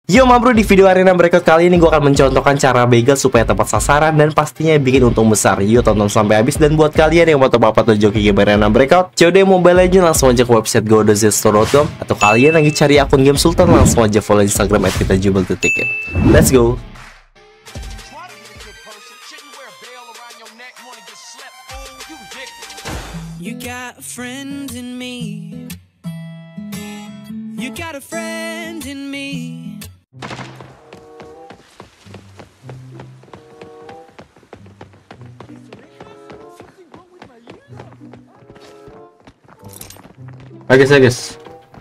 Yo ma bro, di video arena breakout kali ini gue akan mencontohkan cara begal supaya tepat sasaran dan pastinya bikin untung besar. Yuk tonton sampai habis, dan buat kalian yang mau top up atau joki game arena breakout COD Mobile Legends, langsung aja ke website godozstore.com, atau kalian lagi cari akun game Sultan, langsung aja follow Instagram @kitajubel.ticket. Let's go. You got a friend in me. You got a friend in me. Guys, guys.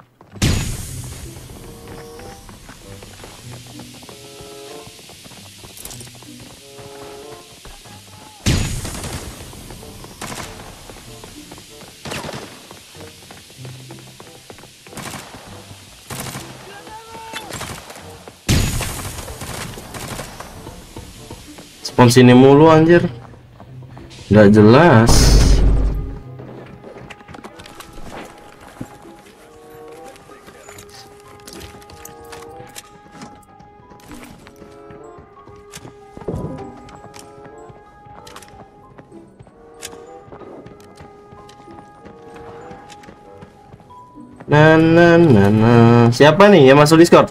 Spawn sini mulu anjir. Nggak jelas. Nah. Siapa nih yang masuk Discord?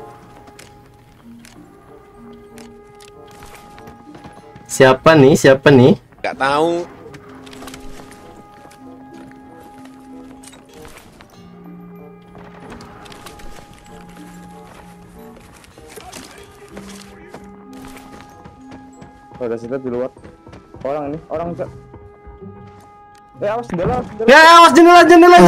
Siapa nih? Gak tahu. Oh, udah situ di luar. Orang Cak. Awas jendela. Ya, awas jendela.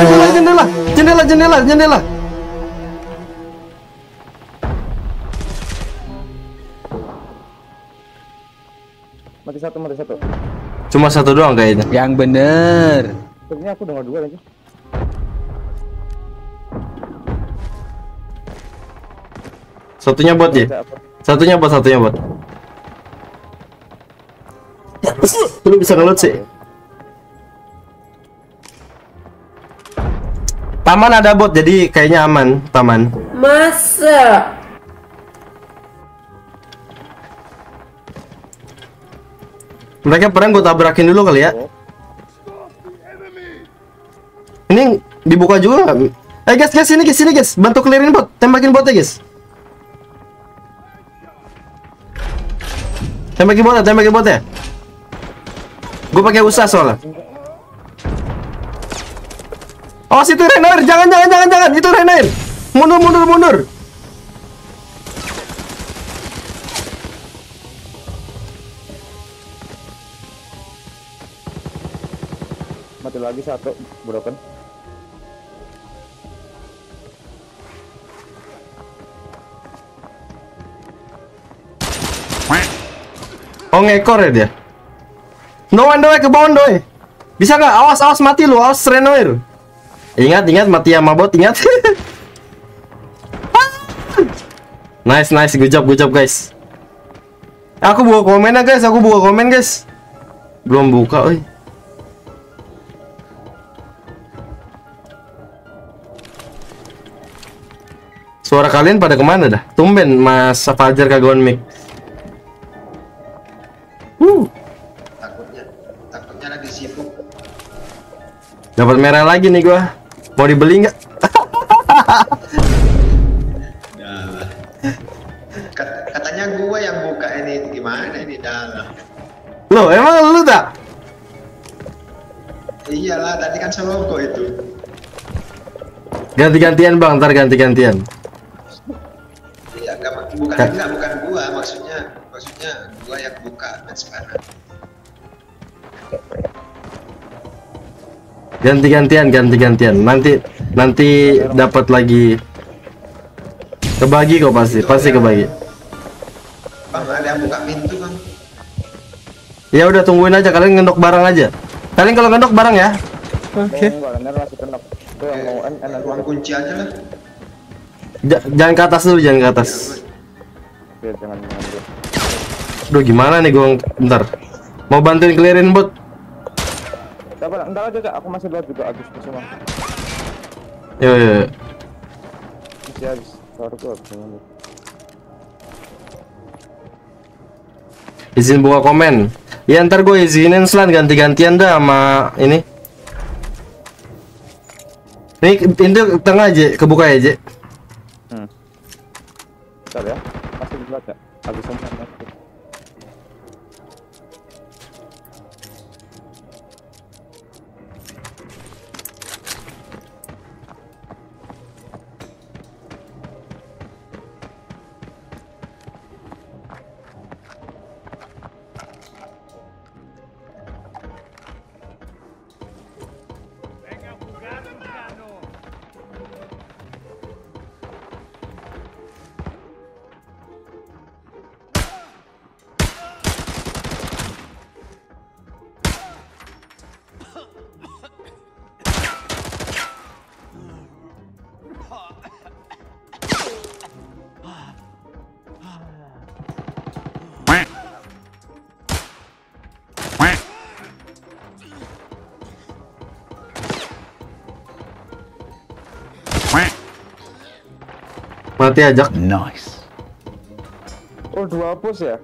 Mati satu. Cuma satu doang kayaknya. Yang bener. Sebenarnya aku dengar dua lagi. Satunya bot ya? Satunya bot. Lu bisa ngeload sih. Taman ada bot, jadi kayaknya aman. Taman. Masa? Mereka pernah gue tabrakin dulu kali ya. Ini dibuka juga nggak? Guys, sini guys, bantu clearin bot, tembakin botnya guys. Tembakin botnya. Gue pakai usaha soalnya. Oh, situ Renair, jangan, itu Renair. Mundur. Mati lagi satu, broken. Oh, ngekor ya dia. No one ke bawah doi. Bisa nggak? Awas mati lu, awas Renair. Ingat mati sama bot, ingat. Nice, good job guys. Aku buka komen guys. Belum buka, oi. Suara kalian pada kemana dah? Tumben Mas Fajar kagak on mic. Takutnya lagi sibuk. Dapat merah lagi nih gua. Mau dibeli nggak? Dah. Katanya gua yang buka ini, gimana ini dah. Loh, emang lu tak? Iyalah, tadi kan Sologo itu. Ganti-gantian bang, ntar ganti-gantian. Iya, bukan gua, maksudnya gua yang buka match sekarang. Ganti-gantian. Nanti dapat lagi. Kebagi kok pasti kebagi. Bang, ada yang buka pintu, Bang. Ya udah, tungguin aja, kalian ngendok barang aja. Kalian kalau ngendok barang ya. Oke. Bener masih kena. Itu yang mau enak. Ruang kunci aja lah. Jangan ke atas dulu, jangan ke atas. Oke, jangan dulu. Duh, gimana nih gua, bentar. Mau bantuin clearin bot. Sabar, entar aja, Cak. Aku masih lihat juga habis semua. Yo. Masih habis. Baru gua habis ngambil. Izin buka komen. Ya ntar gue izinin selan ganti-gantian dah sama ini. Ini pintu tengah aja, kebuka ya, Je. Bentar ya. Pasti dibaca. Habis sempat. Mati ajak. Nice. Oh, 2 pos ya?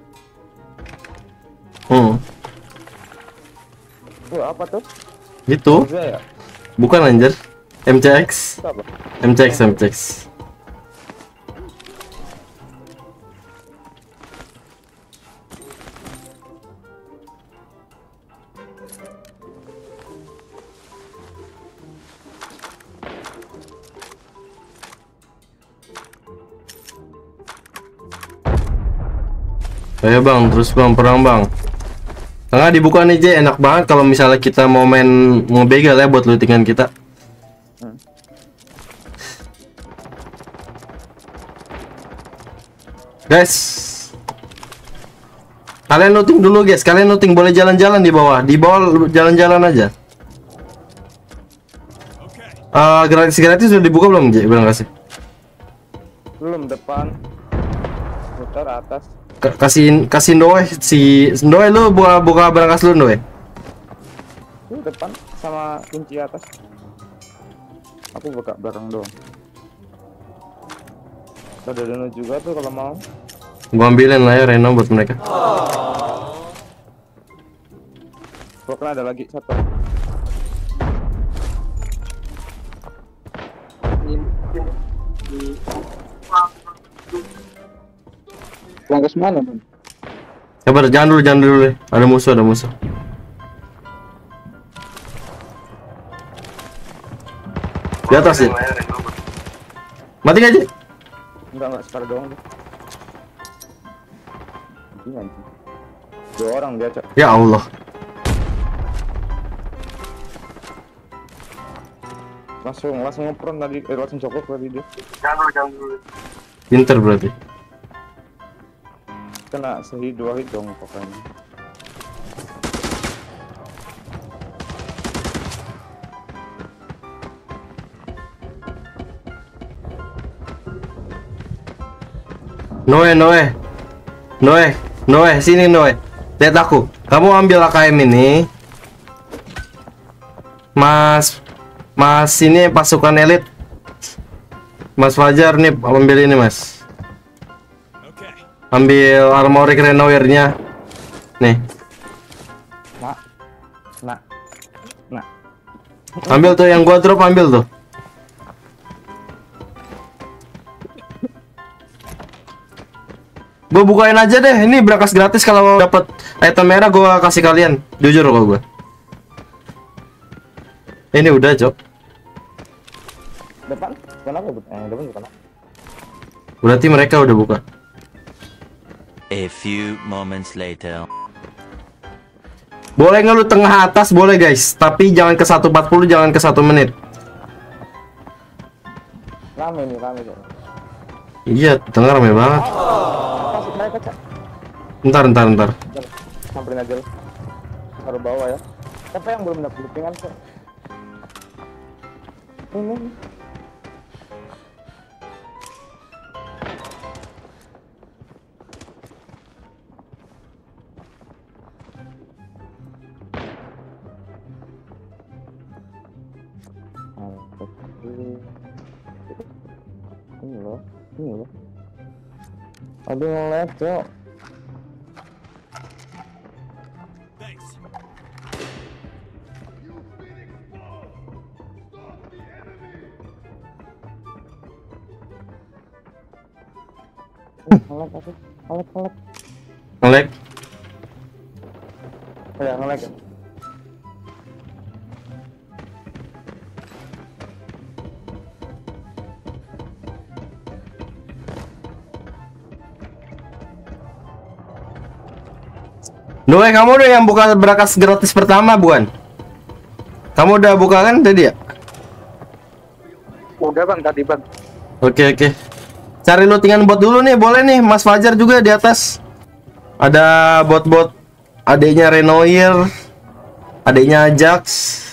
Apa tuh? Gitu. Udah ya? Bukan anjir. MCX. Itu apa? MCX. Ayo bang, terus bang, perang bang. Tengah dibuka nih, J. Enak banget kalau misalnya kita mau main ngebegal ya buat lootingan kita. Guys, kalian looting dulu guys. Kalian looting, boleh jalan-jalan di bawah. Di bawah jalan-jalan aja. Gratis sudah dibuka belum, J? Bilang kasih. Belum, depan. Putar atas. Kasih Ndoe, si Ndoe, lu buka berangkas lu, Ndoe. Itu depan sama kunci atas. Aku buka belakang doang. Ada Reno juga tuh kalau mau. Gua ambilin lah ya Reno buat mereka. Pokoknya ada lagi satu. Langkas mana, Man? Sabar, jangan dulu deh. Ada musuh. Di atas ya. Mati gak, Ji? Enggak, sekali doang deh. Ini anjing. 2 orang dia, Cok. Ya Allah. Langsung ngepron tadi, langsung cokok tadi dia. Jangan dulu. Pinter berarti. Kena 2 hit dong pokoknya. Noe, sini Noe. Lihat aku. Kamu ambil AKM ini. Mas ini pasukan elit. Mas Fajar nih, ambil ini, Mas. Ambil armory Renoir-nya. Nih. Nah. Ambil tuh yang gua drop, ambil tuh. Gua bukain aja deh. Ini berangkas gratis kalau dapat item merah gua kasih kalian. Jujur kok gua. Ini udah, Cok. Depan? Kenapa? Depan bukan. Berarti mereka udah buka. A few moments later. Boleh nggak lu tengah atas, boleh guys. Tapi jangan ke 140, jangan ke 1 menit. Rame nih. Iya, tengah rame banget. Masuk mereka, Cak. Ntar. Samperin aja lu. Taruh bawah ya. Siapa yang belum dapat loopingan, Cak? Ini. Ini loh. Aduh, ngeliat, Cok. Ngelek aku. Ngelek. Ngelek. Ya, ngelek ya. Noe, kamu udah yang buka berkas gratis pertama bukan? Kamu udah buka kan tadi ya? Udah bang, tadi bang. Oke. Cari lootingan bot dulu nih, boleh nih. Mas Fajar juga di atas. Ada bot-bot. Adanya Renoir, adanya Ajax.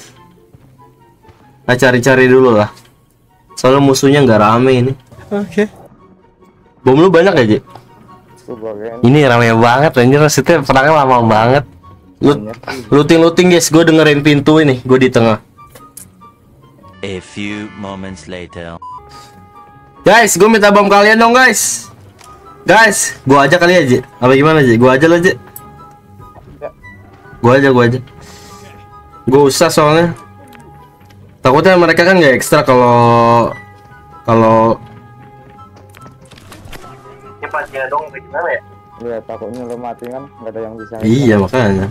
Nah, cari-cari dulu lah. Soalnya musuhnya nggak rame ini. Oke. Bom lu banyak ya, Ji? Ini rame banget anjir, maksudnya perangnya lama banget. Looting guys, gue dengerin pintu ini, gue di tengah. A few moments later. Guys, gue minta bom kalian dong guys. Guys, gue aja kali aja. Apa gimana aja? Gue aja lo aja. Gue aja. Gue usah soalnya. Takutnya mereka kan nggak ekstra kalau cepatnya dong gimana ya? Iya, takutnya lo mati kan, nggak ada yang bisa. Iya makanya.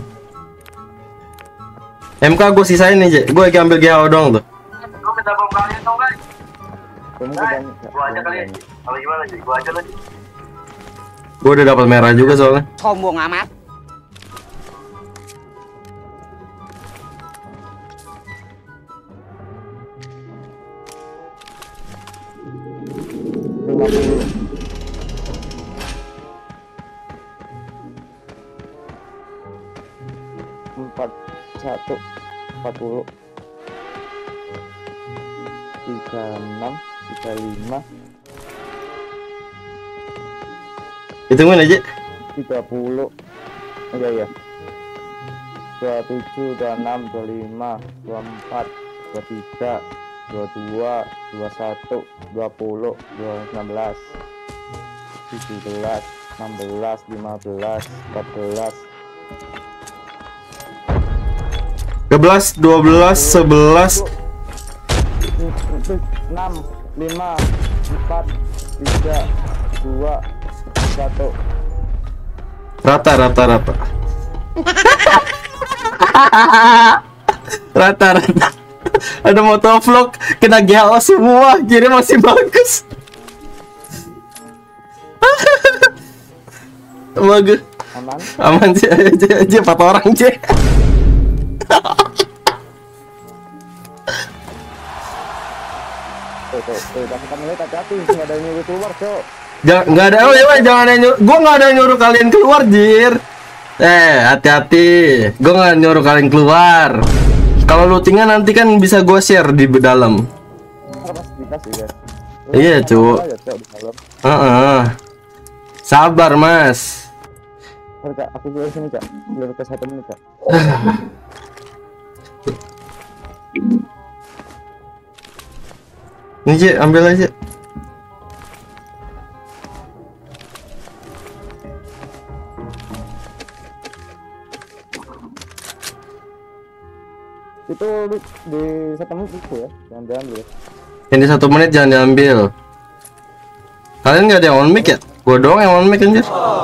MK gue sisain nih, J. Gue lagi ambil GHO doang tuh. Gue minta bom kalian dong guys. Gue aja kali aja. Apa gimana sih? Gue aja lagi. Gue udah dapat merah juga soalnya. Sombong amat. Empat 1 40 36 35 Hitungin aja. 30. Iya 27 26 25 24 23 22 21 20 19 17 16 15 14 12, 11, 11. 6 5 4 3 2 1. Rata. Rata. Ada motovlog kena GHO semua, kiri masih bagus. Bagus. Aman sih aja 4 orang aja. Hati-hati, nggak ada yang nyuruh keluar, Cok. Nggak ada, jangan ada nyuruh. Gua nggak ada nyuruh kalian keluar, Jir. Hati-hati. Gua nggak nyuruh kalian keluar. Kalau lootingan nanti kan bisa gue share di dalam. Iya, Cuk. Sabar, Mas. Kak, aku keluar sini, Kak. Keluar ke 1 menit, Kak. Ini J, ambil aja. Itu di 1 menit itu ya, jangan diambil ya. Yang di 1 menit jangan diambil. Kalian nggak ada yang on mic ya? Gua doang yang on mic anjir.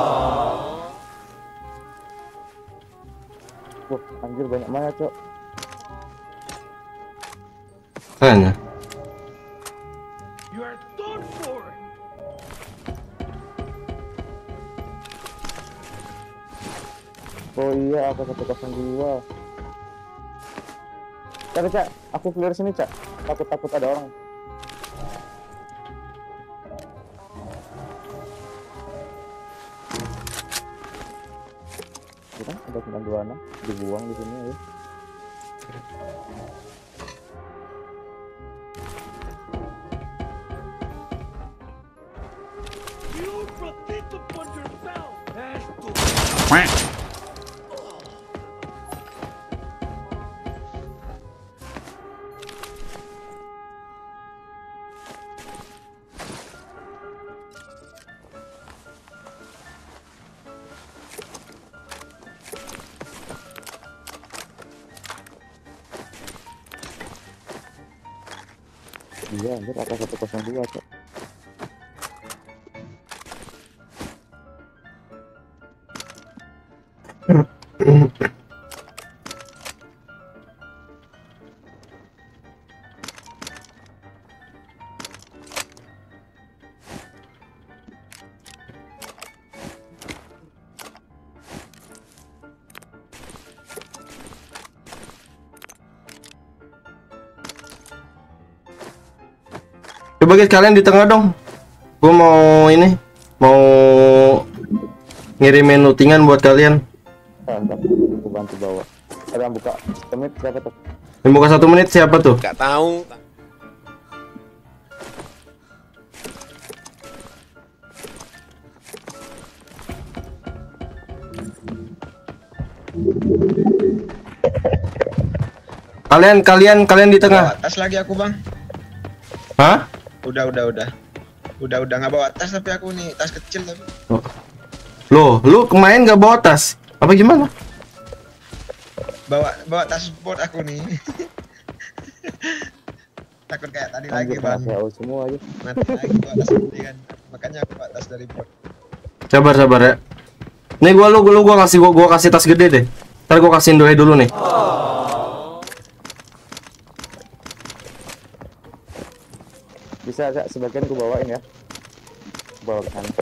Wah, anjir banyak banget, Cok. Kayaknya. Oh iya, aku 102. Cak, aku clear sini, Cak. Takut ada orang. Kita ada 926 dibuang di sini ya. Iya, anjir, atas 102, Cok. Coba guys kalian di tengah dong. Gue mau ini, mau ngirimin lootingan buat kalian. Mantap, aku bantu bawa. Ada yang buka temit siapa tuh? Yang buka 1 menit siapa tuh? Gak tahu. Kalian di Bawa tengah. tas lagi aku bang. Hah? Udah nggak bawa tas tapi aku nih tas kecil tapi. Loh, lu kemarin nggak bawa tas? Apa gimana? Bawa tas sport aku nih. Takut kayak tadi lagi Anjir, bang. jauh semua aja. Mati lagi bawa tas putih kan. Makanya aku bawa tas dari bot. Sabar ya. Nih gua kasih tas gede deh. Ntar gua kasihin Doi dulu nih. Bisa agak sebagian gue bawain ya. Bawa ke sana.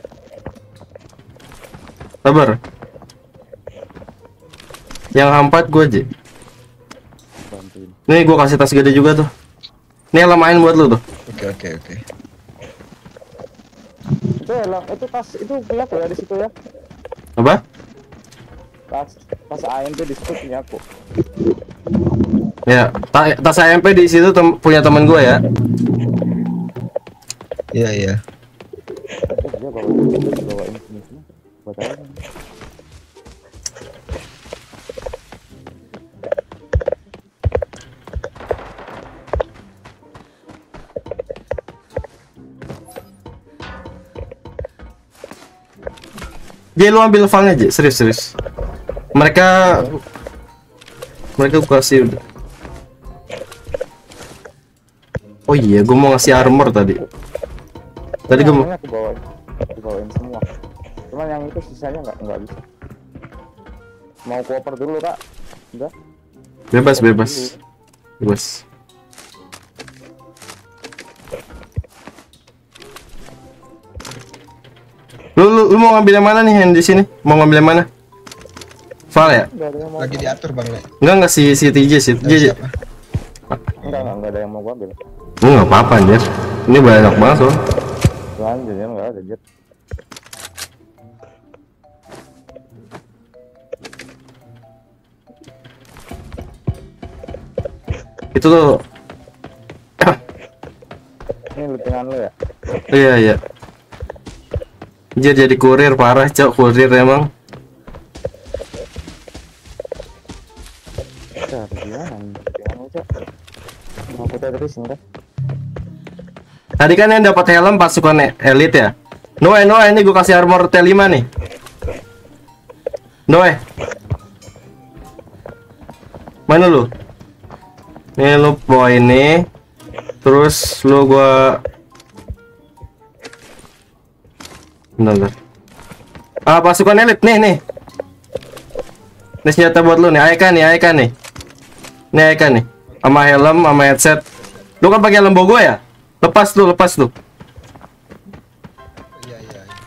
Sabar. Yang hampat gua aja. Bantuin. Nih gua kasih tas gede juga tuh. Ini lamain buat lu tuh. Oke. Itu helm, itu tas itu gelap ya di situ ya. Apa? Tas AMP di situ punya aku. Ya, tas AMP di situ punya teman gua ya. Iya. Dia bawain sini buat apa? Dia lu ambil fangnya aja, serius. Mereka gua kasih udah. Oh iya, gua mau ngasih armor tadi. Tadi gua mau. Aku bawain semua. Cuman yang itu sisanya nggak bisa. Mau koper dulu kak? Enggak? Bebas. Lu mau ngambil yang mana nih yang di sini? Mau ngambil yang mana? Val ya? Nggak ada yang mau. Lagi diatur bang Le. Enggak si TJ. Siapa? Nggak ada yang mau gua ambil. Enggak apa-apa anjir. Ini banyak banget loh. Lanjut ya nggak ada jet. Itu tuh. Ini lutingan lu ya? Iya. Jadi kurir parah, cok, kurir emang. Cak, gimana nih? Lutingan lu cak. Mau kita terus enggak? Tadi kan yang dapat helm pasukan elit ya. Noe, ini gue kasih armor T5 nih. Noe. Mana lu? Nih lu bawa ini. Terus lu gua bentar. Pasukan elit nih. Ini senjata buat lu nih, Aika nih. Ini Aika nih. Sama helm, sama headset. Lu kan pakai helm bogo ya? Lepas lu. Iya.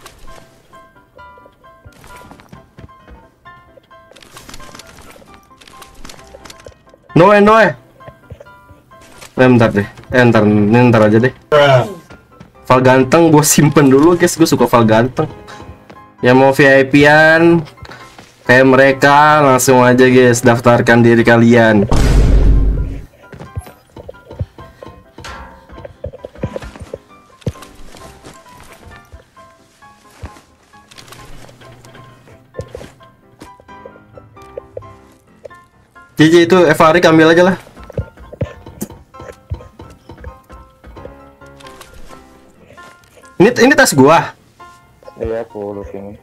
Noe. Bentar deh. Ntar aja deh. Val ganteng gue simpen dulu guys, gue suka Val ganteng. Yang mau VIP-an kayak mereka langsung aja guys, daftarkan diri kalian. JJ itu Evarik ambil aja lah. Ini tas gua. Iya, aku looting.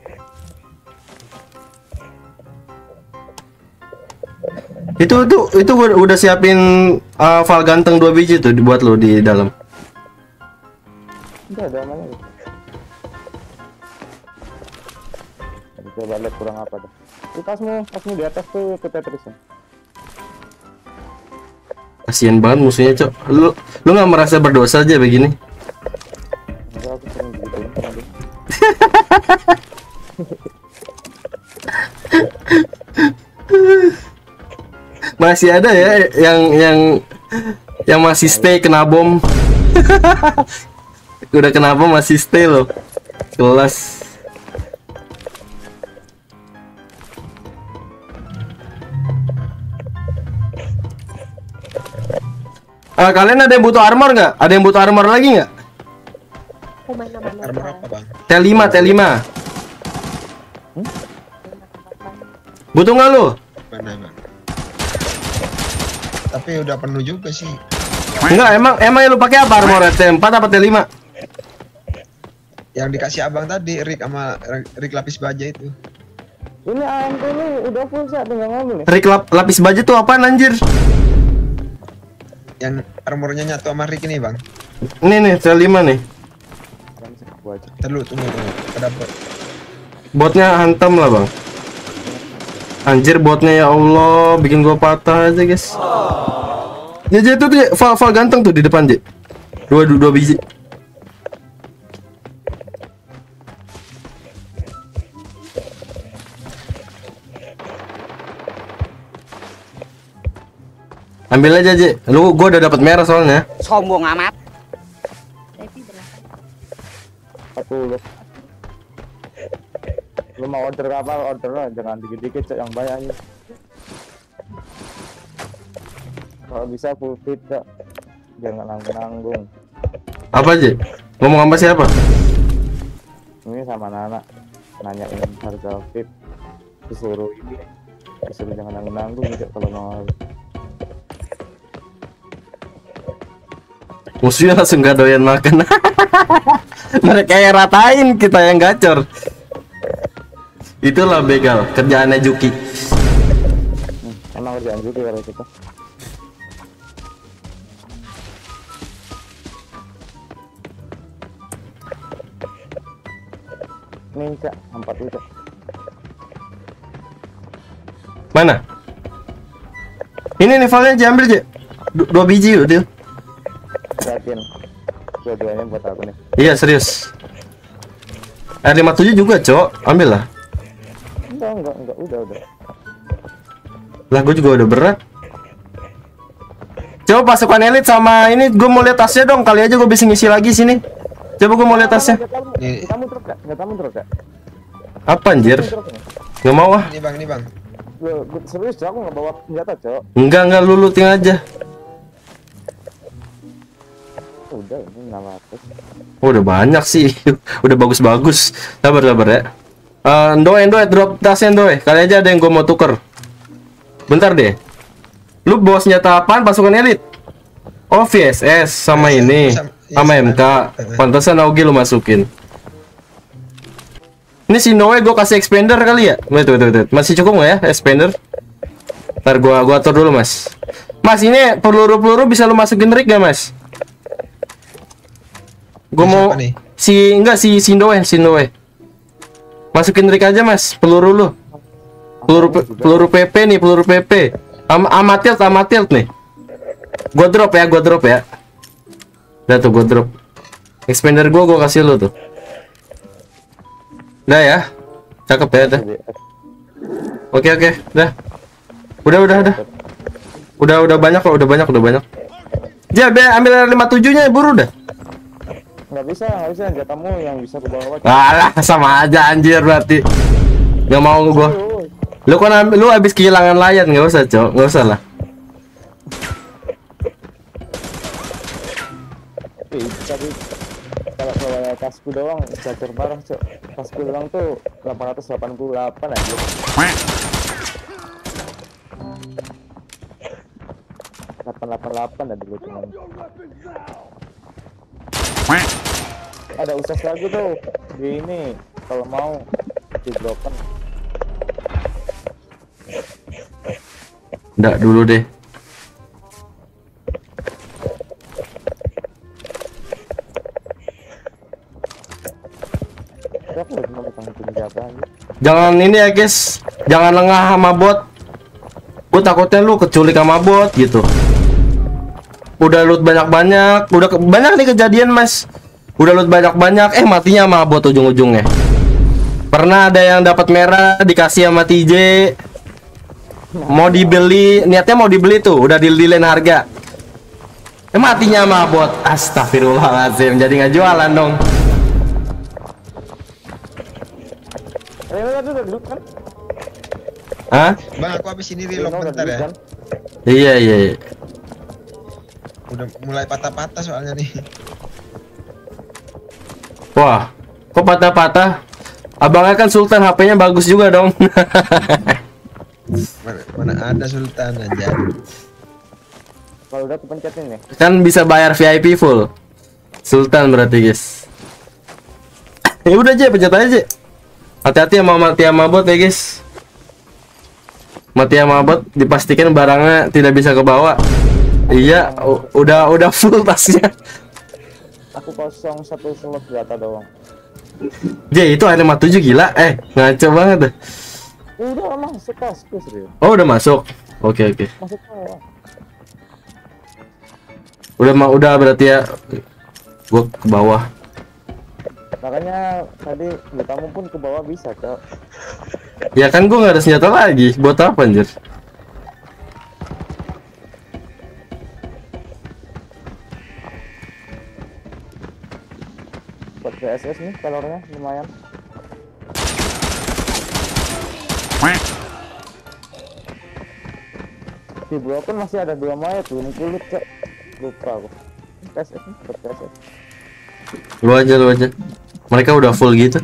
Itu gua udah siapin Val ganteng 2 biji tuh buat lo di dalam. Enggak ada mana. Coba lihat kurang apa tuh. Tasmu di atas tuh ke Tetris ya. Kasian banget musuhnya, Cok. Lu nggak merasa berdosa aja begini? Enggak, aku sering gituin sama dia. Masih ada ya yang masih stay kena bom. Udah kena bom masih stay loh. Kelas. Kalian ada yang butuh armor nggak? Ada yang butuh armor lagi nggak? Armor apa bang? T5. Butuh nggak lu? Mana bang? Tapi udah penuh juga sih. Enggak, emang yang lu pakai apa armor? T4 apa T5? Yang dikasih abang tadi, Rick sama Rick lapis baja itu. Ini AMP ini udah full set, tinggal ngambil nih. Rick lapis baja tuh apaan anjir? Yang armornya nyatu sama Rick ini bang. Ini nih T5 nih. Tunggu. Ada bot. Botnya hantam lah bang. Anjir botnya ya Allah, bikin gua patah aja guys. Ya itu tuh Val ganteng tuh di depan J. Dua biji. Ambil aja J. Gua udah dapat merah soalnya. Sombong amat. 40. Lu mau order kapal, order lah, jangan dikit-dikit Cok, yang banyak aja. Kalau bisa full fit Cok, jangan nanggung-nanggung. Apa J? Ngomong sama siapa? Ini sama Nana nanyain harga fit, disuruh jangan nanggung-nanggung Cok kalau mau. Musuhnya langsung gak doyan makan. Mereka yang ratain, kita yang gacor. Itulah begal, kerjaannya Juki. Emang kerjaan Juki kalau kita. Nih Cak, 4 itu. Mana? Ini nih filenya diambil J. 2 biji udah. Yakin dua-duanya buat aku nih. Iya serius. R57 juga Cok, ambil lah. Enggak, udah. Lah gue juga udah berat. Coba pasukan elit sama ini gue mau lihat tasnya dong, kali aja gue bisa ngisi lagi sini. Coba gue mau lihat tasnya. Kamu truk Kak? Apa anjir? Nggak mau ah. Ini bang. Lu serius Cok, aku nggak bawa senjata Cok. Enggak lu looting aja. Udah, ini 600. Oh, udah banyak sih. Udah bagus-bagus. Sabar ya. Ndoe drop tasnya Ndoe. Kali aja ada yang gue mau tuker. Bentar deh. Lu bawa senjata apaan pasukan elit? Oh VSS sama ini sama MK. Pantesan Augie lu masukin. Ini si Ndoe gue kasih expander kali ya? Wait. Masih cukup nggak ya expander? Ntar gua atur dulu mas. Mas ini peluru bisa lu masukin rig gak mas? Gue mau si Ndoe. Masukin rig aja mas, peluru lu. Peluru PP nih, peluru PP. Amatilt nih. Gua drop ya. Udah tuh gua drop. Expander gua kasih lu tuh. Udah ya. Cakep ya dah. Oke, dah. Udah banyak kok, udah banyak. Ya, ambil 57-nya buru dah. Nggak bisa senjatamu yang bisa ke bawah. Alah, sama aja anjir berarti. Nggak mau gua. Lu habis kehilangan layar, nggak usah, Cok. Nggak usah lah. Tapi kalau tasku doang gacor parah Cok. Tasku doang tuh 888 aja. 888 ada dulu cuman. Ada usas lagi tuh di ini kalau mau di broken. Nggak dulu deh. Aku cuma pengen siapa aja. Jangan ini ya guys. Jangan lengah sama bot. Gue takutnya lu keculik sama bot gitu. Udah loot banyak-banyak, banyak nih kejadian mas. Udah loot banyak-banyak, matinya sama bot ujung-ujungnya. Pernah ada yang dapat merah dikasih sama TJ. Mau dibeli, niatnya mau dibeli tuh, udah dililin harga. Matinya sama bot. Astagfirullahaladzim, jadi nggak jualan dong. Reno udah duduk kan? Hah? Bang, aku habis ini Reno reload udah bentar duduk ya. kan? Iya. Udah mulai patah-patah soalnya nih. Wah, kok patah-patah? Abangnya kan Sultan, HP-nya bagus juga dong. Mana ada Sultan aja. Kalau udah kepencetin ya. Kan bisa bayar VIP full. Sultan berarti guys. Ya udah aja, pencet aja. Hati-hati sama mati sama bot ya guys. Mati sama bot dipastikan barangnya tidak bisa ke bawah. Iya, udah full tasnya. Aku kosong 1 slot data doang. J, itu ada 57 gila. Ngaco banget deh. Udah masuk tasku serius. Oh, udah masuk. Oke. Masuk ya. Udah berarti ya. Gua ke bawah. Makanya tadi kamu pun ke bawah bisa, Cok. Ya kan gua nggak ada senjata lagi. Buat apa anjir? Buat VSS nih kalornya lumayan. Di broken masih ada 2 mayat tuh, ini kulit, Cok. Lupa aku. VSS nih, buat VSS. Lu aja. Mereka udah full gitu.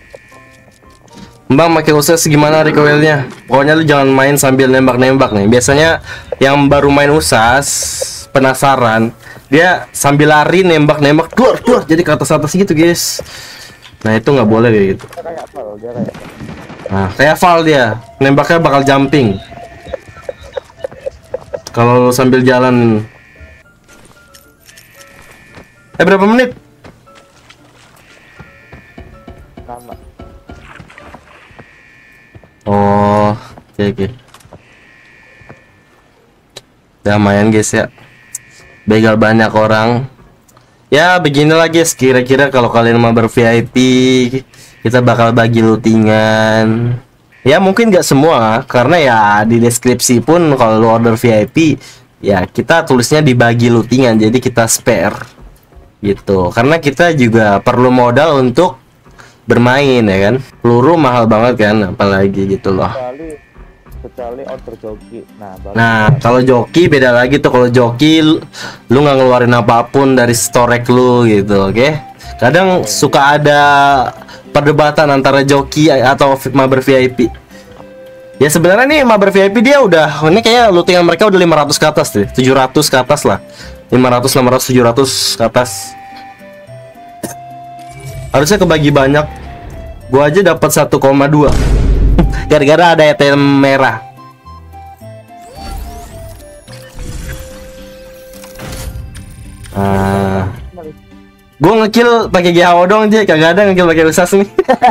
Bang, pakai USAS gimana recoilnya? Pokoknya lu jangan main sambil nembak-nembak nih. Biasanya yang baru main USAS penasaran, dia sambil lari nembak-nembak keluar jadi ke atas gitu guys. Nah itu nggak boleh kayak gitu. Kayak Val, dia kayak Nah kayak Val dia nembaknya bakal jumping kalau lu sambil jalan. Berapa menit? sama. Oh, oke. Udah lumayan guys ya. Begal banyak orang. Ya beginilah guys, kira-kira kalau kalian mau ber-VIP, kita bakal bagi lootingan. Ya mungkin nggak semua, karena ya di deskripsi pun kalau lu order VIP, ya kita tulisnya dibagi lootingan, jadi kita spare gitu. Karena kita juga perlu modal untuk bermain ya kan. Peluru mahal banget kan, apalagi gitu loh. Kecuali order joki. Nah, kalau joki beda lagi tuh. Kalau joki lu nggak ngeluarin apapun dari storage lu gitu, oke? Kadang suka ada perdebatan antara joki atau mabar VIP. Ya sebenarnya nih mabar VIP dia udah, ini kayak lootingan mereka udah 500 ke atas deh, 700 ke atas lah. 500, 600, 700 ke atas. Harusnya kebagi banyak. Gua aja dapat 1,2. Gara-gara ada item merah. Gue ngekill pakai GHO dong aja, kagak ada ngekill pakai USAS nih.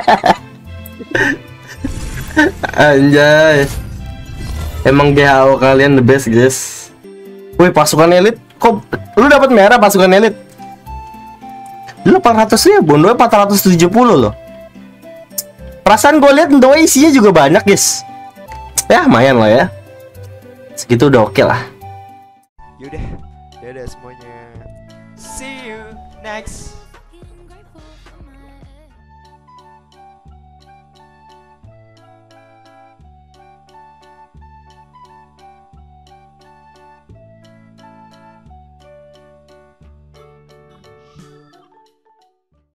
Anjay. Emang GHO kalian the best guys. Wih, pasukan elit. Kok lu dapat merah pasukan elit? Lu 800 ribu, Bondoy 470 loh. Perasaan gue lihat Bondoy isinya juga banyak guys. Ya lumayan lah ya. Segitu udah oke lah. Yaudah semuanya. See you next